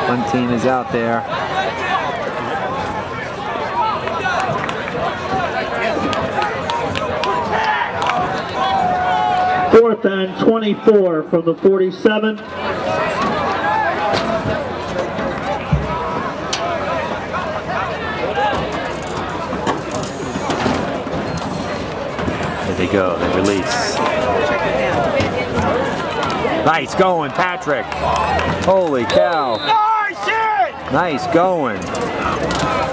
One team is out there. Fourth and 24 from the 47. There they go, they release. Nice going, Patrick. Holy cow. Nice going.